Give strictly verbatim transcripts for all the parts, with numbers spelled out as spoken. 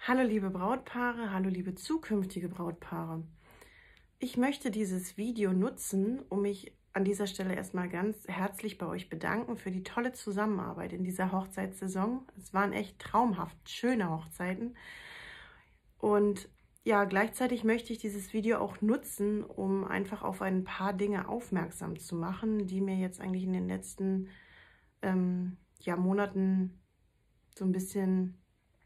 Hallo liebe Brautpaare, hallo liebe zukünftige Brautpaare. Ich möchte dieses Video nutzen, um mich an dieser Stelle erstmal ganz herzlich bei euch bedanken für die tolle Zusammenarbeit in dieser Hochzeitssaison. Es waren echt traumhaft schöne Hochzeiten. Und ja, gleichzeitig möchte ich dieses Video auch nutzen, um einfach auf ein paar Dinge aufmerksam zu machen, die mir jetzt eigentlich in den letzten ähm, ja, Monaten so ein bisschen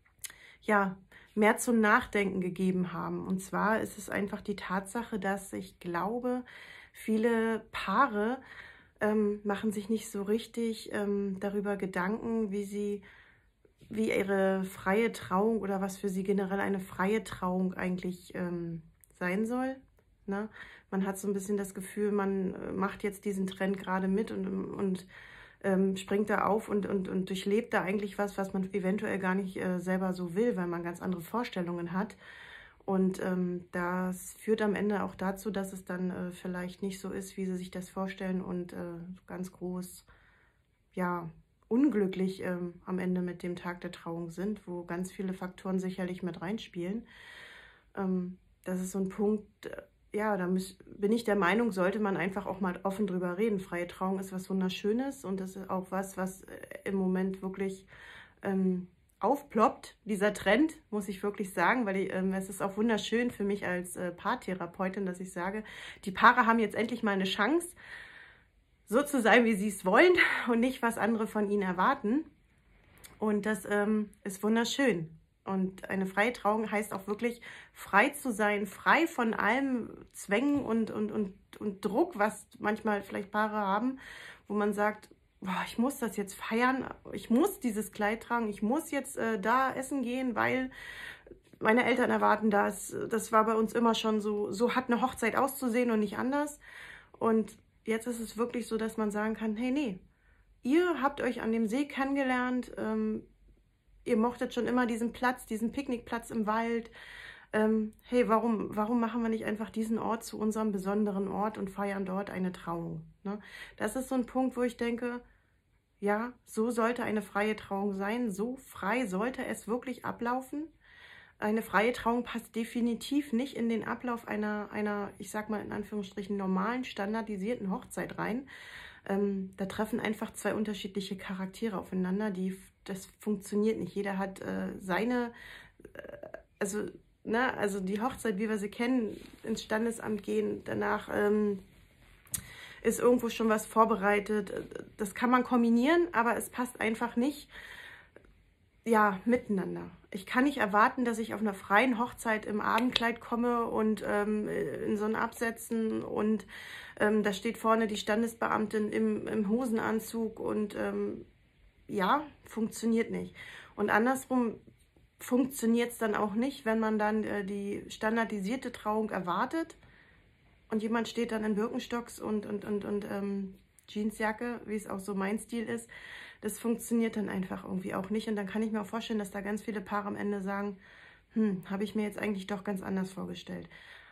ja, mehr zum Nachdenken gegeben haben. Und zwar ist es einfach die Tatsache, dass ich glaube, viele Paare ähm, machen sich nicht so richtig ähm, darüber Gedanken, wie sie, wie ihre freie Trauung oder was für sie generell eine freie Trauung eigentlich ähm, sein soll. Ne? Man hat so ein bisschen das Gefühl, man macht jetzt diesen Trend gerade mit und, und Ähm, springt da auf und, und, und durchlebt da eigentlich was, was man eventuell gar nicht äh, selber so will, weil man ganz andere Vorstellungen hat. Und ähm, das führt am Ende auch dazu, dass es dann äh, vielleicht nicht so ist, wie sie sich das vorstellen und äh, ganz groß, ja, unglücklich ähm, am Ende mit dem Tag der Trauung sind, wo ganz viele Faktoren sicherlich mit reinspielen. Ähm, das ist so ein Punkt, äh, ja, da muss, bin ich der Meinung, sollte man einfach auch mal offen drüber reden. Freie Trauung ist was Wunderschönes und das ist auch was, was im Moment wirklich ähm, aufploppt, dieser Trend, muss ich wirklich sagen, weil ich, ähm, es ist auch wunderschön für mich als äh, Paartherapeutin, dass ich sage, die Paare haben jetzt endlich mal eine Chance, so zu sein, wie sie es wollen und nicht, was andere von ihnen erwarten. Und das ähm, ist wunderschön. Und eine freie Trauung heißt auch wirklich, frei zu sein, frei von allem Zwängen und, und, und, und Druck, was manchmal vielleicht Paare haben, wo man sagt, boah, ich muss das jetzt feiern, ich muss dieses Kleid tragen, ich muss jetzt äh, da essen gehen, weil meine Eltern erwarten das. Das war bei uns immer schon so, so hat eine Hochzeit auszusehen und nicht anders. Und jetzt ist es wirklich so, dass man sagen kann, hey, nee, ihr habt euch an dem See kennengelernt, ähm, ihr mochtet schon immer diesen Platz, diesen Picknickplatz im Wald. Ähm, hey, warum, warum machen wir nicht einfach diesen Ort zu unserem besonderen Ort und feiern dort eine Trauung? Ne? Das ist so ein Punkt, wo ich denke, ja, so sollte eine freie Trauung sein. So frei sollte es wirklich ablaufen. Eine freie Trauung passt definitiv nicht in den Ablauf einer, einer, ich sag mal in Anführungsstrichen, normalen, standardisierten Hochzeit rein. Ähm, da treffen einfach zwei unterschiedliche Charaktere aufeinander, die, das funktioniert nicht. Jeder hat äh, seine, äh, also, ne, also die Hochzeit, wie wir sie kennen, ins Standesamt gehen, danach ähm, ist irgendwo schon was vorbereitet. Das kann man kombinieren, aber es passt einfach nicht, ja, miteinander. Ich kann nicht erwarten, dass ich auf einer freien Hochzeit im Abendkleid komme und ähm, in so einen Absätzen und ähm, da steht vorne die Standesbeamtin im, im Hosenanzug und ähm, ja, funktioniert nicht. Und andersrum funktioniert es dann auch nicht, wenn man dann äh, die standardisierte Trauung erwartet und jemand steht dann in Birkenstocks und, und, und, und ähm, Jeansjacke, wie es auch so mein Stil ist. Das funktioniert dann einfach irgendwie auch nicht. Und dann kann ich mir auch vorstellen, dass da ganz viele Paare am Ende sagen, hm, habe ich mir jetzt eigentlich doch ganz anders vorgestellt.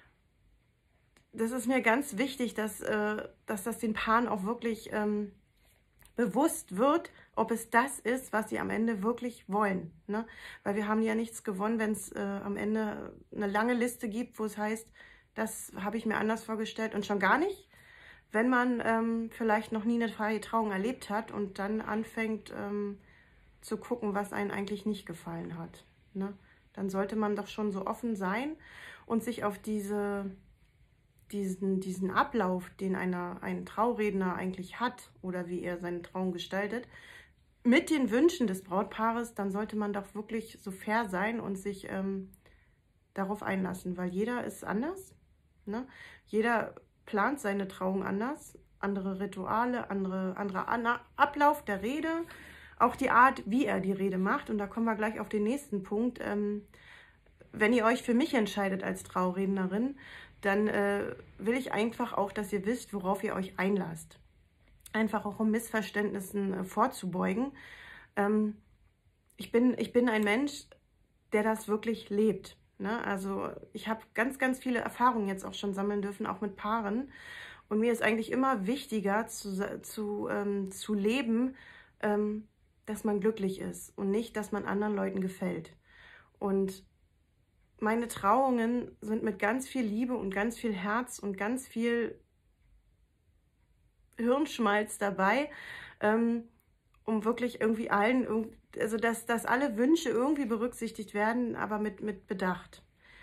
Das ist mir ganz wichtig, dass, äh, dass das den Paaren auch wirklich ähm, bewusst wird, ob es das ist, was sie am Ende wirklich wollen. Ne? Weil wir haben ja nichts gewonnen, wenn es äh, am Ende eine lange Liste gibt, wo es heißt, das habe ich mir anders vorgestellt und schon gar nicht, wenn man ähm, vielleicht noch nie eine freie Trauung erlebt hat und dann anfängt ähm, zu gucken, was einem eigentlich nicht gefallen hat. Ne? Dann sollte man doch schon so offen sein und sich auf diese, diesen, diesen Ablauf, den einer, ein Trauredner eigentlich hat oder wie er seine Trauung gestaltet, mit den Wünschen des Brautpaares, dann sollte man doch wirklich so fair sein und sich ähm, darauf einlassen, weil jeder ist anders. Ne? Jeder plant seine Trauung anders, andere Rituale, andere, anderer Ablauf der Rede, auch die Art, wie er die Rede macht. Und da kommen wir gleich auf den nächsten Punkt. Ähm, wenn ihr euch für mich entscheidet als Traurednerin, dann äh, will ich einfach auch, dass ihr wisst, worauf ihr euch einlasst. Einfach auch um Missverständnissen äh, vorzubeugen. Ähm, ich bin, ich bin ein Mensch, der das wirklich lebt. Ne? Also ich habe ganz, ganz viele Erfahrungen jetzt auch schon sammeln dürfen, auch mit Paaren. Und mir ist eigentlich immer wichtiger zu, zu, ähm, zu leben, ähm, dass man glücklich ist und nicht, dass man anderen Leuten gefällt. Und meine Trauungen sind mit ganz viel Liebe und ganz viel Herz und ganz viel Hirnschmalz dabei, ähm, um wirklich irgendwie allen, also dass, dass alle Wünsche irgendwie berücksichtigt werden, aber mit, mit Bedacht.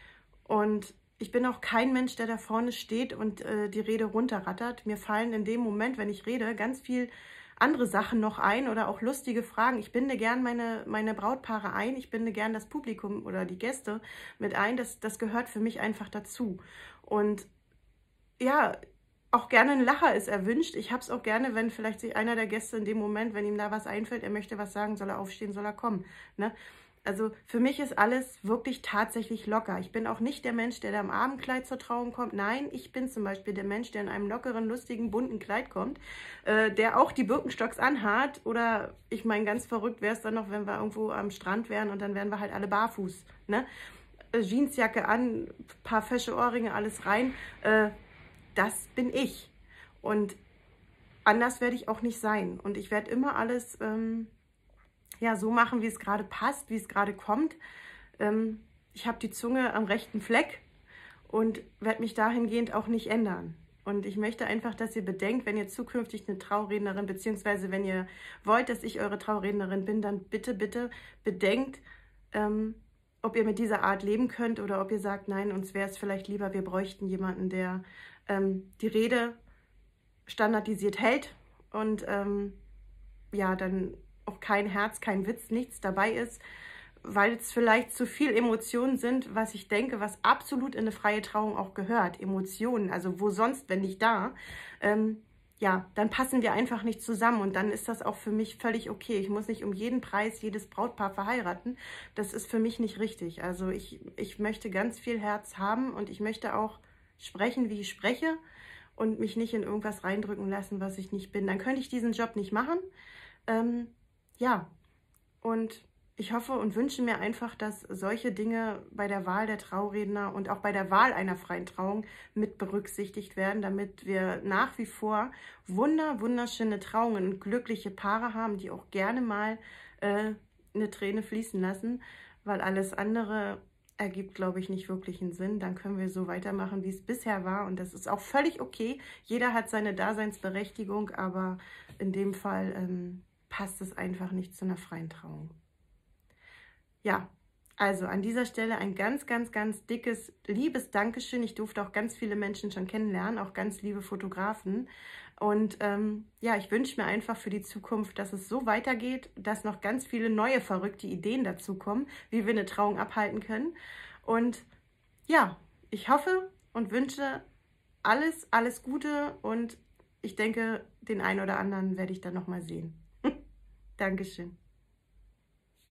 Und ich bin auch kein Mensch, der da vorne steht und äh, die Rede runterrattert. Mir fallen in dem Moment, wenn ich rede, ganz viel andere Sachen noch ein oder auch lustige Fragen. Ich binde gern meine, meine Brautpaare ein, ich binde gern das Publikum oder die Gäste mit ein. Das, das gehört für mich einfach dazu. Und ja, auch gerne ein Lacher ist erwünscht. Ich habe es auch gerne, wenn vielleicht sich einer der Gäste in dem Moment, wenn ihm da was einfällt, er möchte was sagen, soll er aufstehen, soll er kommen. Ne? Also für mich ist alles wirklich tatsächlich locker. Ich bin auch nicht der Mensch, der da im Abendkleid zur Trauung kommt. Nein, ich bin zum Beispiel der Mensch, der in einem lockeren, lustigen, bunten Kleid kommt, äh, der auch die Birkenstocks anhat. Oder ich meine, ganz verrückt wäre es dann noch, wenn wir irgendwo am Strand wären und dann wären wir halt alle barfuß. Ne? Äh, Jeansjacke an, paar fesche Ohrringe, alles rein. Äh, das bin ich. Und anders werde ich auch nicht sein. Und ich werde immer alles ähm, ja, so machen, wie es gerade passt, wie es gerade kommt. Ähm, ich habe die Zunge am rechten Fleck und werde mich dahingehend auch nicht ändern. Und ich möchte einfach, dass ihr bedenkt, wenn ihr zukünftig eine Traurednerin, beziehungsweise wenn ihr wollt, dass ich eure Traurednerin bin, dann bitte, bitte bedenkt, ähm, ob ihr mit dieser Art leben könnt oder ob ihr sagt, nein, uns wäre es vielleicht lieber, wir bräuchten jemanden, der ähm, die Rede standardisiert hält und ähm, ja, dann auch kein Herz, kein Witz, nichts dabei ist, weil es vielleicht zu viel Emotionen sind, was ich denke, was absolut in eine freie Trauung auch gehört. Emotionen, also wo sonst, wenn nicht da, ähm, ja, dann passen wir einfach nicht zusammen und dann ist das auch für mich völlig okay. Ich muss nicht um jeden Preis jedes Brautpaar verheiraten. Das ist für mich nicht richtig. Also ich, ich möchte ganz viel Herz haben und ich möchte auch sprechen, wie ich spreche und mich nicht in irgendwas reindrücken lassen, was ich nicht bin. Dann könnte ich diesen Job nicht machen. Ähm, ja, und ich hoffe und wünsche mir einfach, dass solche Dinge bei der Wahl der Trauredner und auch bei der Wahl einer freien Trauung mit berücksichtigt werden, damit wir nach wie vor wunder, wunderschöne Trauungen und glückliche Paare haben, die auch gerne mal äh, eine Träne fließen lassen, weil alles andere ergibt, glaube ich, nicht wirklich einen Sinn. Dann können wir so weitermachen, wie es bisher war und das ist auch völlig okay. Jeder hat seine Daseinsberechtigung, aber in dem Fall ähm, passt es einfach nicht zu einer freien Trauung. Ja, also an dieser Stelle ein ganz, ganz, ganz dickes, liebes Dankeschön. Ich durfte auch ganz viele Menschen schon kennenlernen, auch ganz liebe Fotografen. Und ähm, ja, ich wünsche mir einfach für die Zukunft, dass es so weitergeht, dass noch ganz viele neue, verrückte Ideen dazu kommen, wie wir eine Trauung abhalten können. Und ja, ich hoffe und wünsche alles, alles Gute und ich denke, den einen oder anderen werde ich dann nochmal sehen. Dankeschön.